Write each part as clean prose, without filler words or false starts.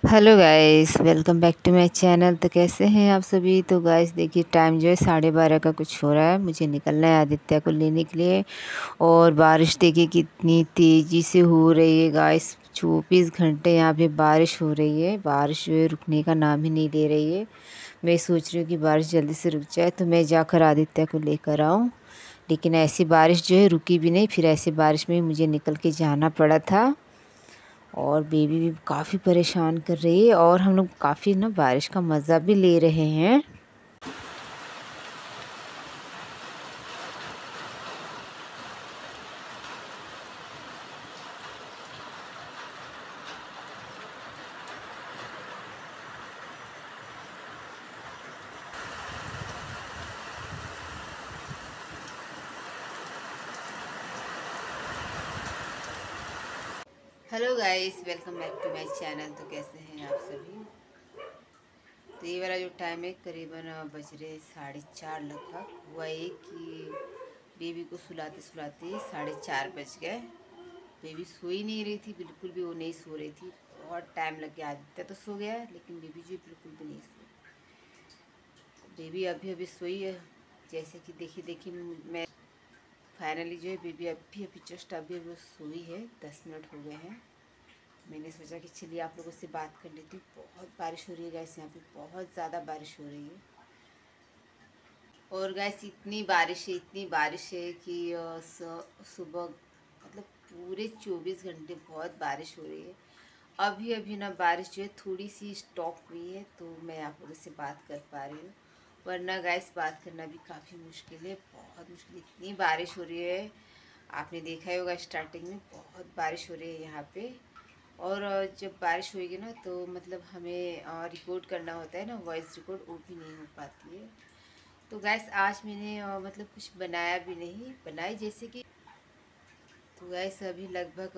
Hello guys, welcome back to my channel. तो कैसे हैं आप सभी। तो गाइस देखिए, टाइम जो है 12:30 का कुछ हो रहा है। मुझे निकलना है आदित्य को लेने के लिए। और बारिश देखिए कितनी तेज़ी से हो रही है गाइस। 24 घंटे यहाँ पे बारिश हो रही है। बारिश जो है रुकने का नाम ही नहीं ले रही है। मैं सोच रही हूँ कि बारिश जल्दी से रुक जाए तो मैं जाकर आदित्य को लेकर आऊँ। लेकिन ऐसी बारिश जो है रुकी भी नहीं। फिर ऐसी बारिश में मुझे निकल के जाना पड़ा था। और बेबी भी काफ़ी परेशान कर रही है और हम लोग काफ़ी ना बारिश का मज़ा भी ले रहे हैं। Hello guys, welcome back to my channel. तो कैसे हैं आप सभी। तो ये वाला जो टाइम है करीबन बज रहे 4:30 लगभग। हुआ ये कि बेबी को सुलाते सुलाते 4:30 बज गए। बेबी सो ही नहीं रही थी, बिल्कुल भी वो नहीं सो रही थी। बहुत टाइम लग गया। आदित्य तो सो गया लेकिन बेबी जो बिल्कुल भी नहीं सो। बेबी अभी अभी सोई है। जैसे कि देखिए देखिए मैं फाइनली जो है बेबी अभी अभी जस्ट अभी अभी सोई है। 10 मिनट हो गए हैं। मैंने सोचा कि चलिए आप लोगों से बात कर लेती हूँ। बहुत बारिश हो रही है गैस, यहाँ पे बहुत ज़्यादा बारिश हो रही है। और गैस इतनी बारिश है कि सुबह मतलब पूरे 24 घंटे बहुत बारिश हो रही है। अभी अभी ना बारिश जो है थोड़ी सी स्टॉप हुई है तो मैं आप लोगों से बात कर पा रही हूँ। वरना गैस बात करना भी काफ़ी मुश्किल है, बहुत मुश्किल। इतनी बारिश हो रही है, आपने देखा ही होगा स्टार्टिंग में बहुत बारिश हो रही है यहाँ पे। और जब बारिश होएगी ना तो मतलब हमें रिकॉर्ड करना होता है ना, वॉइस रिकॉर्ड, वो भी नहीं हो पाती है। तो गैस आज मैंने मतलब कुछ बनाया भी नहीं, बनाई जैसे कि। तो गैस अभी लगभग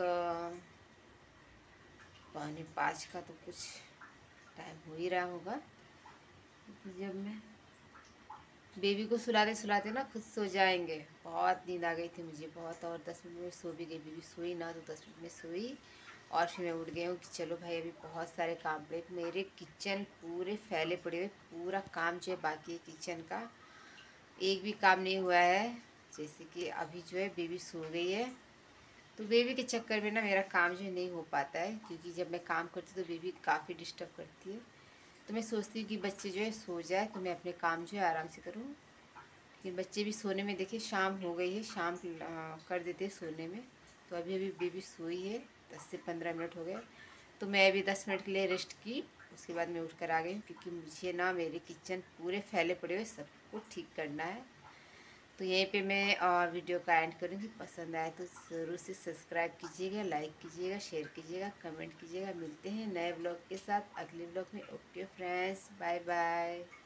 4:45 का तो कुछ टाइम हो ही रहा होगा। जब मैं बेबी को सुलाते सुलाते ना खुद सो जाएंगे। बहुत नींद आ गई थी मुझे बहुत, और 10 मिनट में सो भी गई। बेबी सोई ना तो 10 मिनट में सोई। और फिर मैं उठ गई हूँ कि चलो भाई अभी बहुत सारे काम पड़े। मेरे किचन पूरे फैले पड़े हुए, पूरा काम जो है बाकी है किचन का। एक भी काम नहीं हुआ है। जैसे कि अभी जो है बेबी सो गई है तो बेबी के चक्कर में ना मेरा काम जो है नहीं हो पाता है, क्योंकि जब मैं काम करती तो बेबी काफ़ी डिस्टर्ब करती है। तो मैं सोचती हूँ कि बच्चे जो है सो जाए तो मैं अपने काम जो है आराम से करूँ। लेकिन बच्चे भी सोने में, देखिए शाम हो गई है, शाम कर देते हैं सोने में। तो अभी अभी बेबी सोई है, 10 से 15 मिनट हो गए। तो मैं अभी 10 मिनट के लिए रेस्ट की। उसके बाद मैं उठ कर आ गई क्योंकि मुझे ना मेरे किचन पूरे फैले पड़े हुए सबको ठीक करना है। तो यहीं पे मैं वीडियो का एंड करूँगी। पसंद आए तो ज़रूर से सब्सक्राइब कीजिएगा, लाइक कीजिएगा, शेयर कीजिएगा, कमेंट कीजिएगा। मिलते हैं नए ब्लॉग के साथ अगले ब्लॉग में। Okay friends, bye bye.